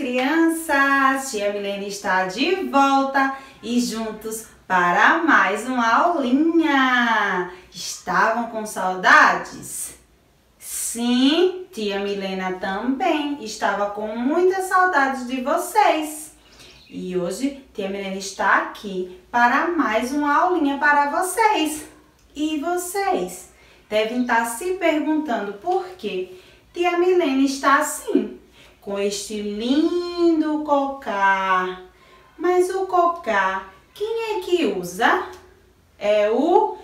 crianças! Tia Milene está de volta e juntos para mais uma aulinha. Estavam com saudades? Sim, tia Milena também estava com muitas saudades de vocês. E hoje tia Milena está aqui para mais uma aulinha para vocês. E vocês devem estar se perguntando por que tia Milena está assim, com este lindo cocar. Mas o cocar, quem é que usa? É o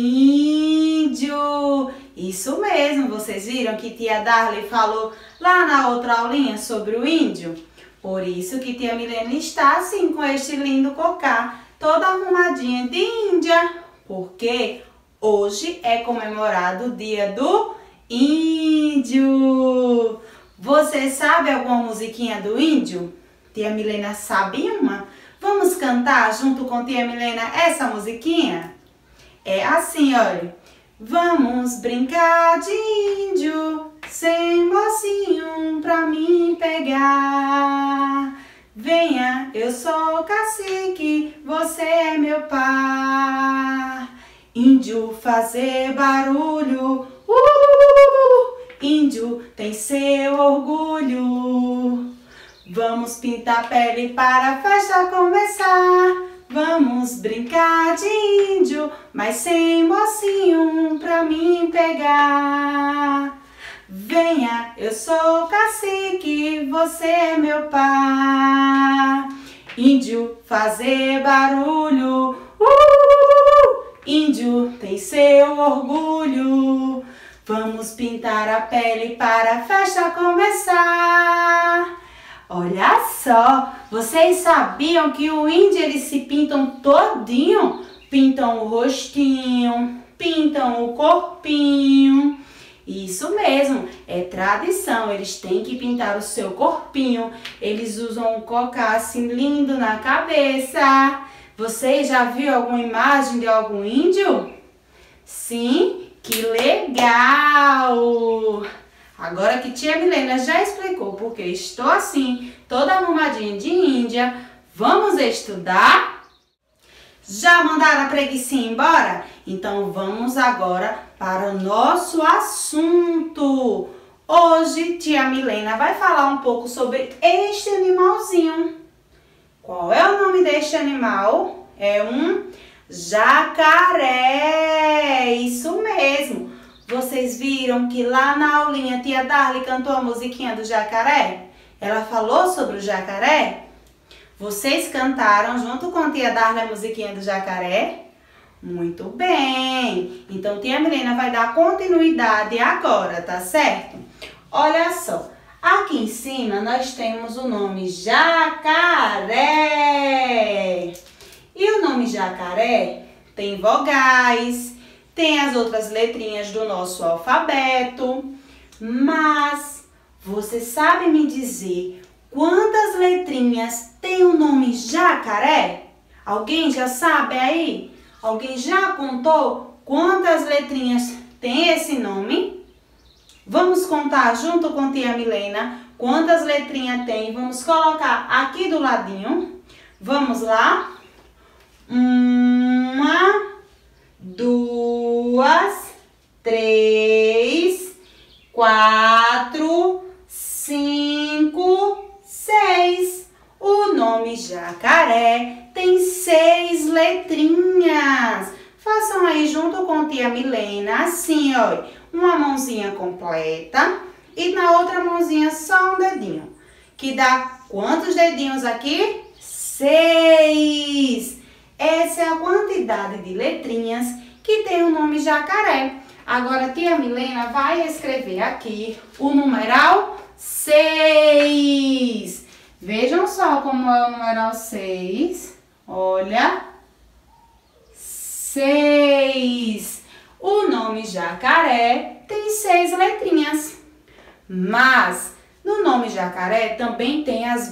índio. Isso mesmo, vocês viram que tia Darley falou lá na outra aulinha sobre o índio? Por isso que tia Milena está assim com este lindo cocar, toda arrumadinha de índia, porque hoje é comemorado o dia do índio. Você sabe alguma musiquinha do índio? Tia Milena sabe uma? Vamos cantar junto com tia Milena essa musiquinha? É assim, olha. Vamos brincar de índio, sem mocinho pra mim pegar. Venha, eu sou o cacique, você é meu par. Índio fazer barulho, índio tem seu orgulho. Vamos pintar pele para a festa começar. Vamos brincar de índio, mas sem mocinho pra mim pegar. Venha, eu sou o cacique, você é meu par. Índio fazer barulho, índio tem seu orgulho. Vamos pintar a pele para a festa começar. Olha só, vocês sabiam que o índio eles se pintam todinho? Pintam o rostinho, pintam o corpinho. Isso mesmo, é tradição, eles têm que pintar o seu corpinho. Eles usam um cocar assim lindo na cabeça. Vocês já viram alguma imagem de algum índio? Sim, que legal! Agora que tia Milena já explicou porque estou assim, toda arrumadinha de índia, vamos estudar? Já mandaram a preguicinha embora? Então vamos agora para o nosso assunto. Hoje tia Milena vai falar um pouco sobre este animalzinho. Qual é o nome deste animal? É um jacaré, isso mesmo. Vocês viram que lá na aulinha tia Darley cantou a musiquinha do jacaré? Ela falou sobre o jacaré? Vocês cantaram junto com tia Darley a musiquinha do jacaré? Muito bem! Então tia Milena vai dar continuidade agora, tá certo? Olha só, aqui em cima nós temos o nome jacaré. E o nome jacaré tem vogais, tem as outras letrinhas do nosso alfabeto, mas você sabe me dizer quantas letrinhas tem o nome jacaré? Alguém já sabe aí? Alguém já contou quantas letrinhas tem esse nome? Vamos contar junto com tia Milena quantas letrinhas tem. Vamos colocar aqui do ladinho. Vamos lá? 1, 2, 3, 4, 5, 6. O nome jacaré tem 6 letrinhas. Façam aí junto com tia Milena, assim, ó, uma mãozinha completa e na outra mãozinha só um dedinho. Que dá quantos dedinhos aqui? 6. Essa é a quantidade de letrinhas que tem o nome jacaré. Agora, tia Milena vai escrever aqui o numeral 6. Vejam só como é o numeral 6. Olha. 6. O nome jacaré tem 6 letrinhas. Mas no nome jacaré também tem as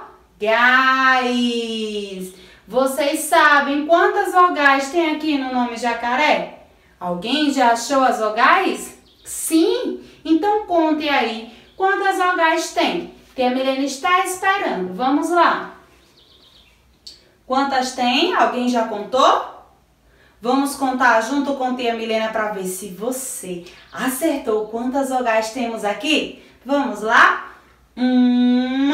vogais. Vocês sabem quantas vogais tem aqui no nome jacaré? Alguém já achou as vogais? Sim? Então conte aí quantas vogais tem. Tia Milena está esperando. Vamos lá. Quantas tem? Alguém já contou? Vamos contar junto com tia Milena para ver se você acertou. Quantas vogais temos aqui? Vamos lá? 1,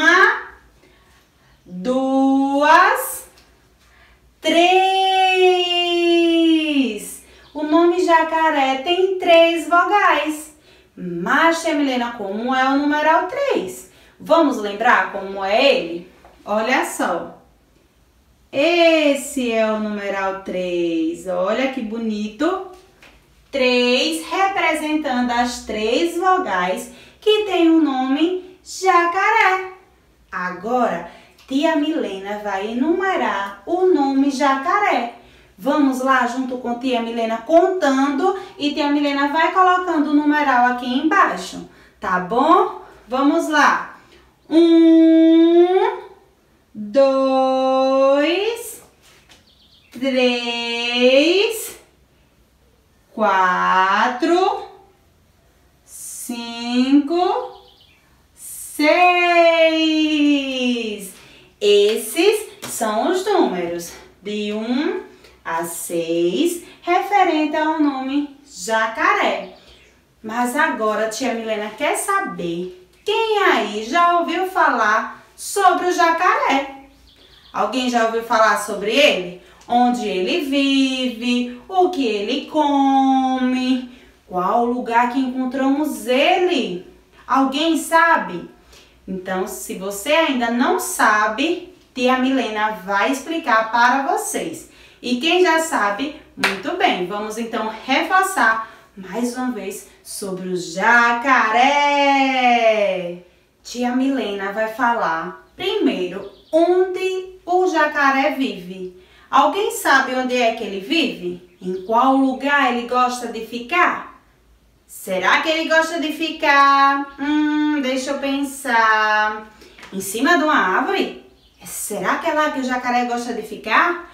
2, 3. O nome jacaré tem 3 vogais. Mas, tia Milena, como é o numeral 3? Vamos lembrar como é ele? Olha só. Esse é o numeral 3. Olha que bonito. 3 representando as 3 vogais que tem o nome jacaré. Agora, tia Milena vai enumerar o nome jacaré. Vamos lá junto com tia Milena contando e tia Milena vai colocando o numeral aqui embaixo. Tá bom? Vamos lá. 1, 2, 3, 4, 5, 6. Esses são os números de 1 a 6, referente ao nome jacaré. Mas agora, tia Milena quer saber, quem aí já ouviu falar sobre o jacaré? Alguém já ouviu falar sobre ele? Onde ele vive, o que ele come, qual lugar que encontramos ele? Alguém sabe? Então, se você ainda não sabe, tia Milena vai explicar para vocês. E quem já sabe, muito bem, vamos então reforçar mais uma vez sobre o jacaré. Tia Milena vai falar primeiro onde o jacaré vive. Alguém sabe onde é que ele vive? Em qual lugar ele gosta de ficar? Será que ele gosta de ficar? Deixa eu pensar. Em cima de uma árvore? Será que é lá que o jacaré gosta de ficar?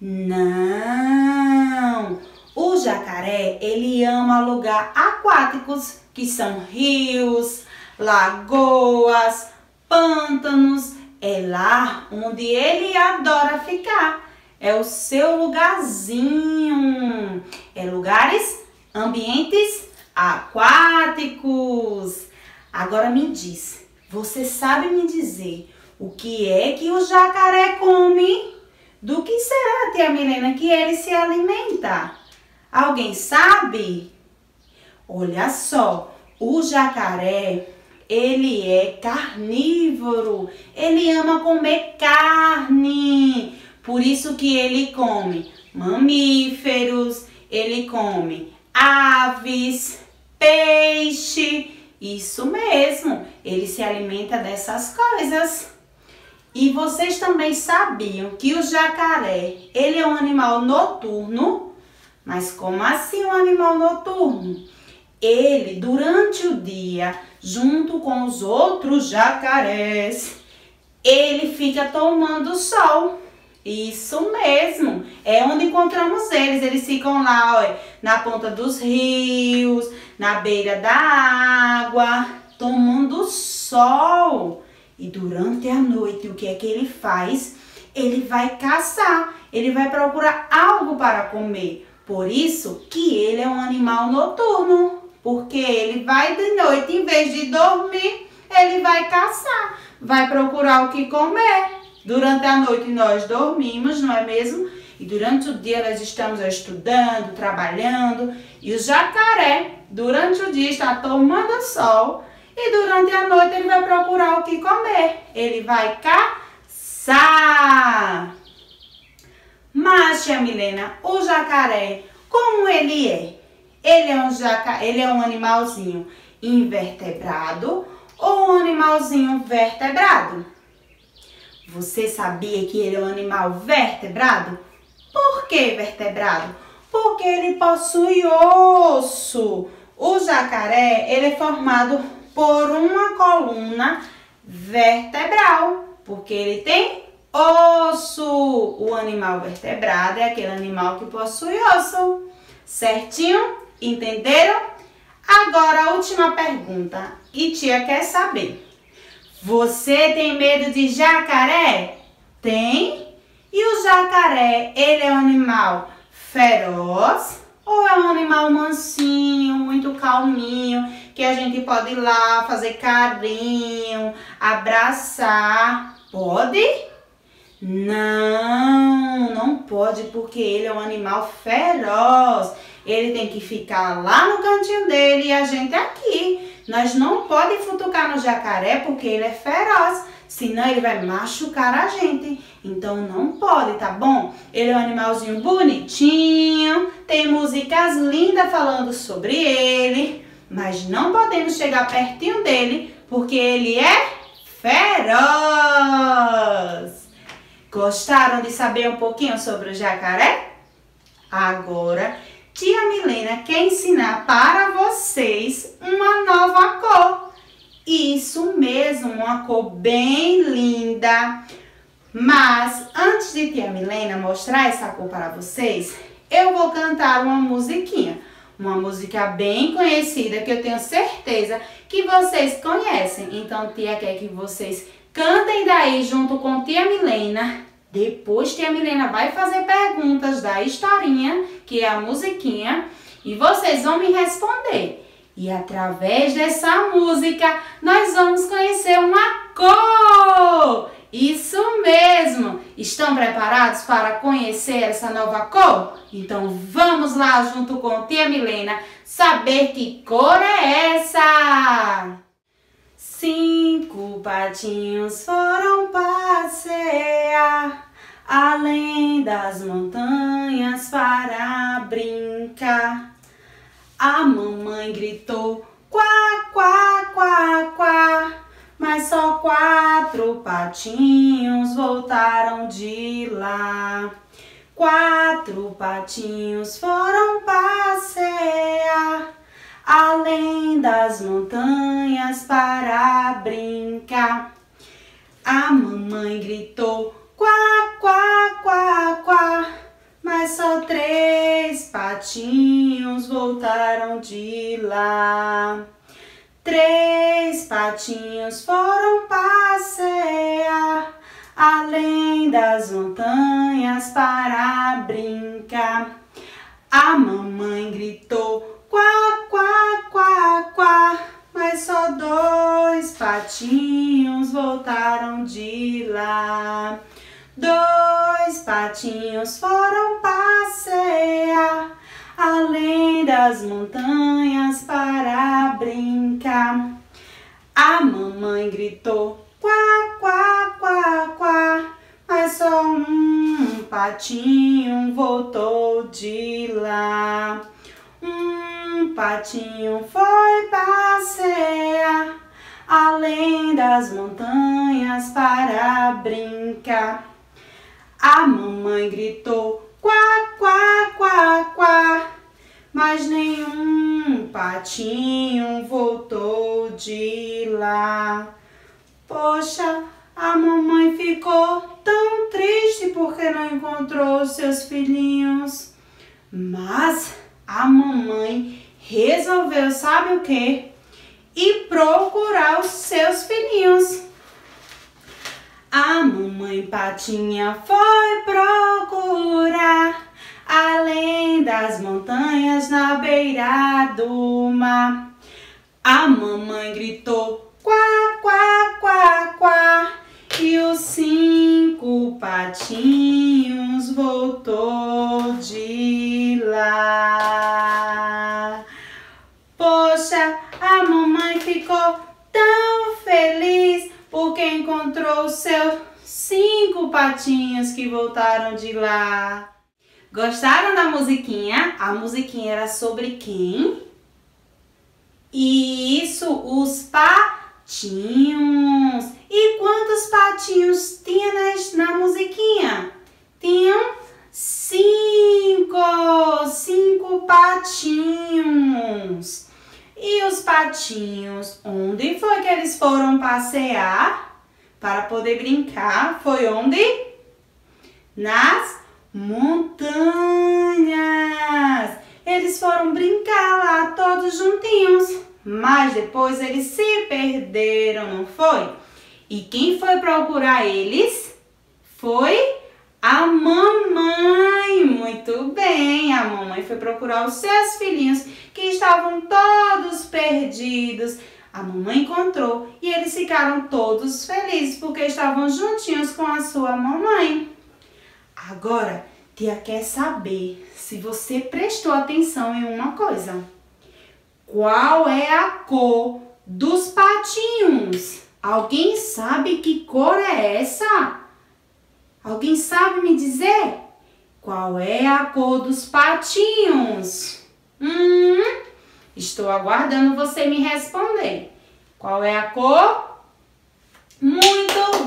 Não! O jacaré, ele ama lugares aquáticos, que são rios, lagoas, pântanos. É lá onde ele adora ficar. É o seu lugarzinho. É lugares, ambientes aquáticos. Agora me diz, você sabe me dizer o que é que o jacaré come? Do que será, tia Milena, que ele se alimenta? Alguém sabe? Olha só, o jacaré, ele é carnívoro. Ele ama comer carne. Por isso que ele come mamíferos, ele come aves, peixe. Isso mesmo, ele se alimenta dessas coisas. E vocês também sabiam que o jacaré, ele é um animal noturno? Mas como assim um animal noturno? Ele, durante o dia, junto com os outros jacarés, ele fica tomando sol. Isso mesmo, é onde encontramos eles. Eles ficam lá, ó, na ponta dos rios, na beira da água, tomando sol. E durante a noite, o que é que ele faz? Ele vai caçar, ele vai procurar algo para comer. Por isso que ele é um animal noturno, porque ele vai de noite, em vez de dormir, ele vai caçar, vai procurar o que comer. Durante a noite nós dormimos, não é mesmo? E durante o dia nós estamos estudando, trabalhando. E o jacaré, durante o dia, está tomando sol. E durante a noite ele vai procurar o que comer. Ele vai caçar. Mas, tia Milena, o jacaré, como ele é? Ele é um animalzinho invertebrado ou um animalzinho vertebrado? Você sabia que ele é um animal vertebrado? Por que vertebrado? Porque ele possui osso. O jacaré, ele é formado por uma coluna vertebral, porque ele tem osso. O animal vertebrado é aquele animal que possui osso. Certinho? Entenderam? Agora a última pergunta. E tia quer saber. Você tem medo de jacaré? Tem? E o jacaré, ele é um animal feroz ou é um animal mansinho, muito calminho, que a gente pode ir lá fazer carinho, abraçar? Pode? Não, não pode, porque ele é um animal feroz. Ele tem que ficar lá no cantinho dele e a gente aqui. Nós não podemos futucar no jacaré porque ele é feroz, senão ele vai machucar a gente. Então não pode, tá bom? Ele é um animalzinho bonitinho, tem músicas lindas falando sobre ele, mas não podemos chegar pertinho dele porque ele é feroz. Gostaram de saber um pouquinho sobre o jacaré? Agora, tia Milena quer ensinar para vocês uma nova cor. Isso mesmo, uma cor bem linda. Mas antes de tia Milena mostrar essa cor para vocês, eu vou cantar uma musiquinha. Uma música bem conhecida que eu tenho certeza que vocês conhecem. Então, tia quer que vocês cantem daí junto com tia Milena. Depois tia Milena vai fazer perguntas da historinha, que é a musiquinha, e vocês vão me responder. E através dessa música, nós vamos conhecer uma cor! Isso mesmo! Estão preparados para conhecer essa nova cor? Então vamos lá junto com tia Milena saber que cor é essa! 5 patinhos foram passear além das montanhas para brincar. A mamãe gritou quá, quá, quá, quá, mas só 4 patinhos voltaram de lá. 4 patinhos foram passear além das montanhas para brincar. A mamãe gritou quá, quá, quá, quá, mas só 3 patinhos voltaram de lá. 3 patinhos foram passear além das montanhas para brincar. A mamãe gritou quá, quá, quá, quá, mas só 2 patinhos voltaram de lá. 2 patinhos foram passear além das montanhas para brincar. A mamãe gritou quá, quá, quá, quá, mas só 1 patinho voltou de lá. 1 patinho foi passear além das montanhas para brincar. A mamãe gritou quá, quá, quá, quá, mas nenhum patinho voltou de lá. Poxa, a mamãe ficou tão triste porque não encontrou os seus filhinhos. Mas a mamãe resolveu, sabe o quê? Ir procurar os seus filhinhos. A mamãe patinha foi procurar além das montanhas na beira do mar. A mamãe gritou quá, quá, quá, quá, e os 5 patinhos voltou de lá. Poxa, a mamãe ficou tão feliz porque encontrou os seus 5 patinhos que voltaram de lá. Gostaram da musiquinha? A musiquinha era sobre quem? Isso, os patinhos. E quantos patinhos tinha na musiquinha? Tinham 5 patinhos. E os patinhos, onde foi que eles foram passear para poder brincar? Foi onde? Nas montanhas. Eles foram brincar lá todos juntinhos, mas depois eles se perderam, não foi? E quem foi procurar eles? Foi a mamãe. Muito bem, a mamãe foi procurar os seus filhinhos que estavam todos perdidos. A mamãe encontrou e eles ficaram todos felizes porque estavam juntinhos com a sua mamãe. Agora, tia quer saber se você prestou atenção em uma coisa. Qual é a cor dos patinhos? Alguém sabe que cor é essa? Alguém sabe me dizer? Qual é a cor dos patinhos? Estou aguardando você me responder. Qual é a cor? Muito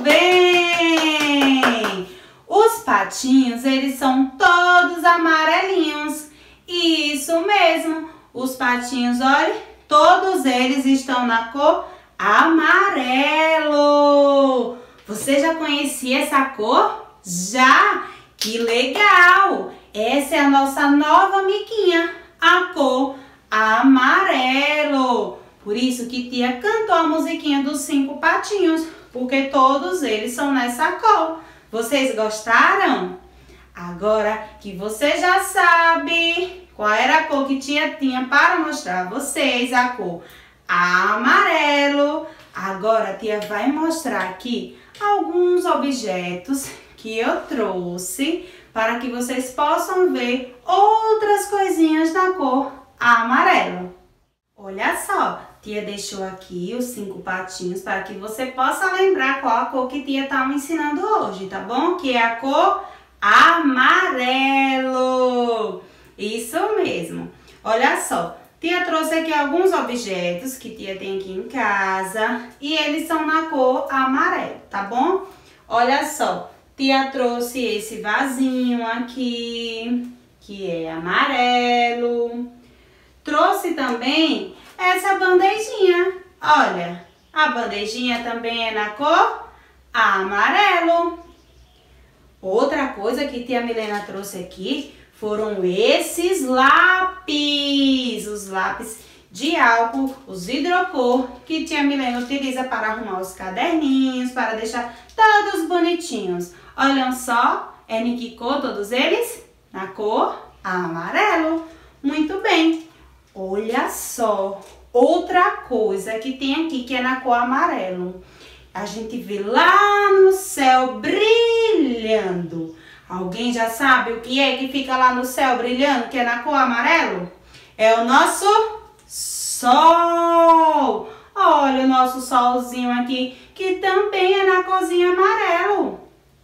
bem! Os patinhos, eles são todos amarelinhos. Isso mesmo. Os patinhos, olha, todos eles estão na cor amarelo. Você já conhecia essa cor? Já? Que legal! Essa é a nossa nova amiguinha, a cor amarelo. Por isso que tia cantou a musiquinha dos 5 patinhos, porque todos eles são nessa cor. Vocês gostaram? Agora que você já sabe qual era a cor que tia tinha para mostrar a vocês, a cor amarelo, agora a tia vai mostrar aqui alguns objetos que eu trouxe para que vocês possam ver outras coisinhas da cor amarelo. Olha só, tia deixou aqui os 5 patinhos para que você possa lembrar qual a cor que tia está me ensinando hoje, tá bom? Que é a cor amarelo. Isso mesmo. Olha só, tia trouxe aqui alguns objetos que tia tem aqui em casa e eles são na cor amarelo, tá bom? Olha só, tia trouxe esse vasinho aqui, que é amarelo. Trouxe também essa bandejinha. Olha, a bandejinha também é na cor amarelo. Outra coisa que tia Milena trouxe aqui foram esses lápis. Os lápis de álcool, os hidrocor, que tia Milena utiliza para arrumar os caderninhos, para deixar todos bonitinhos. Olham só, é em que cor todos eles? Na cor amarelo. Muito bem. Olha só, outra coisa que tem aqui que é na cor amarelo. A gente vê lá no céu brilhando. Alguém já sabe o que é que fica lá no céu brilhando, que é na cor amarelo? É o nosso sol. Olha o nosso solzinho aqui, que também é na corzinha amarelo.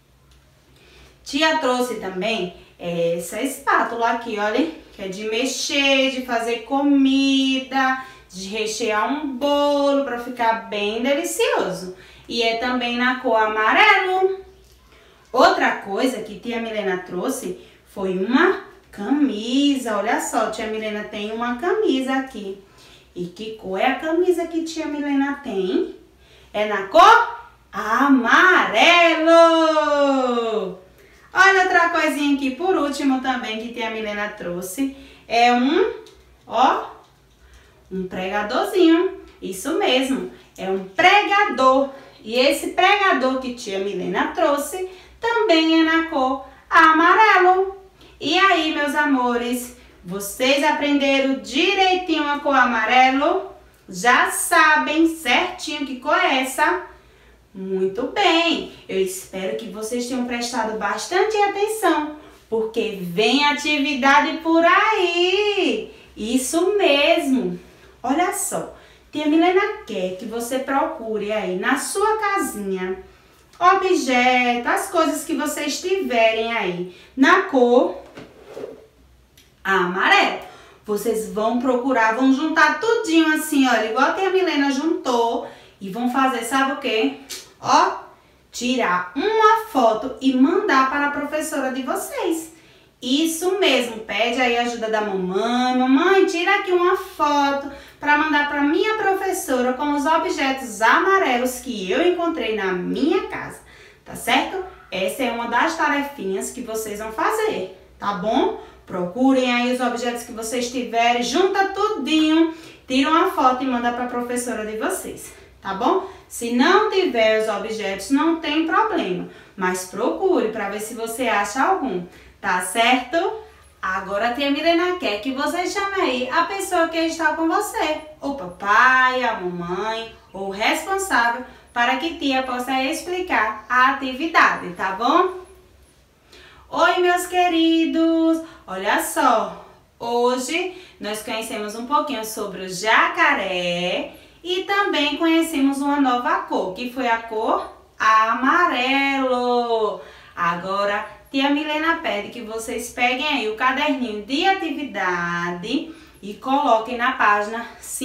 Tia trouxe também essa espátula aqui, olha, que é de mexer, de fazer comida, de rechear um bolo para ficar bem delicioso. E é também na cor amarelo. Outra coisa que tia Milena trouxe foi uma camisa. Olha só, tia Milena tem uma camisa aqui. E que cor é a camisa que tia Milena tem? É na cor amarelo. Olha outra coisinha aqui por último também que tia Milena trouxe. É um pregadorzinho. Isso mesmo, é um pregador. E esse pregador que tia Milena trouxe também é na cor amarelo. E aí, meus amores, vocês aprenderam direitinho a cor amarelo? Já sabem certinho que cor é essa? Muito bem! Eu espero que vocês tenham prestado bastante atenção, porque vem atividade por aí! Isso mesmo! Olha só, tia Milena quer que você procure aí na sua casinha objetos, as coisas que vocês tiverem aí na cor amarelo. Vocês vão procurar, vão juntar tudinho assim, olha, igual a tia Milena juntou e vão fazer, sabe o quê? Ó, tirar uma foto e mandar para a professora de vocês. Isso mesmo, pede aí a ajuda da mamãe. Mamãe, tira aqui uma foto para mandar para minha professora com os objetos amarelos que eu encontrei na minha casa, tá certo? Essa é uma das tarefinhas que vocês vão fazer, tá bom? Procurem aí os objetos que vocês tiverem, junta tudinho, tira uma foto e manda para a professora de vocês, tá bom? Se não tiver os objetos, não tem problema. Mas procure para ver se você acha algum, tá certo? Agora a tia Milena quer que você chame aí a pessoa que está com você. O papai, a mamãe ou o responsável, para que tia possa explicar a atividade, tá bom? Oi, meus queridos! Olha só, hoje nós conhecemos um pouquinho sobre o jacaré e também conhecemos uma nova cor, que foi a cor amarelo. Agora, tia Milena pede que vocês peguem aí o caderninho de atividade e coloquem na página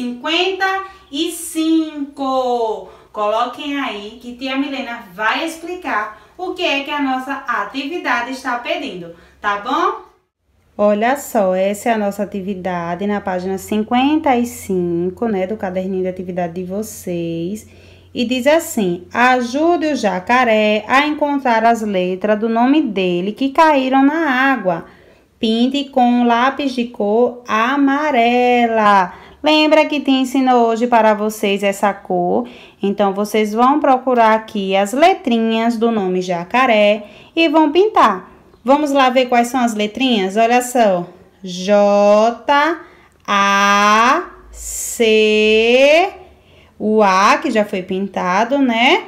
55. Coloquem aí que tia Milena vai explicar o que é que a nossa atividade está pedindo, tá bom? Olha só, essa é a nossa atividade na página 55, né, do caderninho de atividade de vocês. E diz assim: ajude o jacaré a encontrar as letras do nome dele que caíram na água. Pinte com um lápis de cor amarela. Lembra que te ensinou hoje para vocês essa cor? Então, vocês vão procurar aqui as letrinhas do nome jacaré e vão pintar. Vamos lá ver quais são as letrinhas? Olha só. J, A, C, o A, que já foi pintado, né?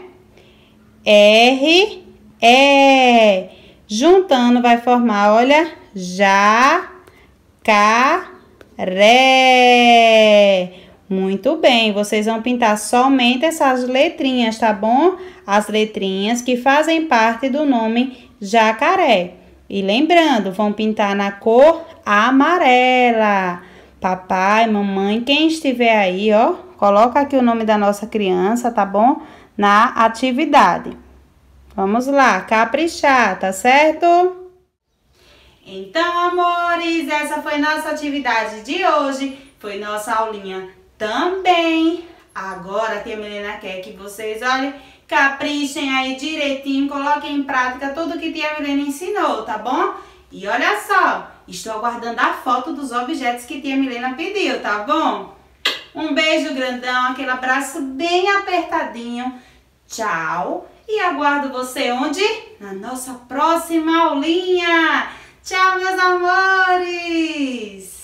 R, E. Juntando vai formar, olha, jacaré. Muito bem, vocês vão pintar somente essas letrinhas, tá bom? As letrinhas que fazem parte do nome jacaré. E lembrando, vão pintar na cor amarela. Papai, mamãe, quem estiver aí, ó, coloca aqui o nome da nossa criança, tá bom? Na atividade. Vamos lá, caprichar, tá certo? Então, amores, essa foi nossa atividade de hoje. Foi nossa aulinha também. Agora, a tia Milena quer que vocês, olhem, caprichem aí direitinho, coloquem em prática tudo que tia Milena ensinou, tá bom? E olha só, estou aguardando a foto dos objetos que tia Milena pediu, tá bom? Um beijo grandão, aquele abraço bem apertadinho. Tchau. E aguardo você onde? Na nossa próxima aulinha. Tchau, meus amores!